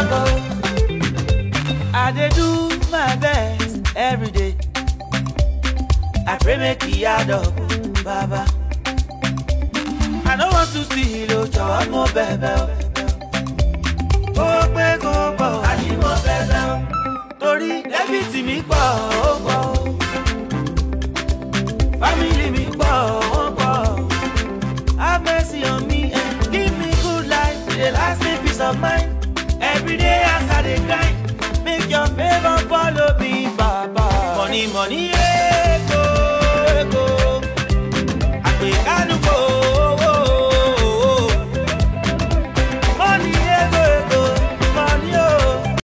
go. I dey do my best every day. I pray make it add up, Baba. I don't want to see you, Joe, more baby. Go back, go back, I need more baby. Tori, debit me, go. Family me, go. Have mercy on me and give me good life. The last me peace of mind. Every day as I dey grind.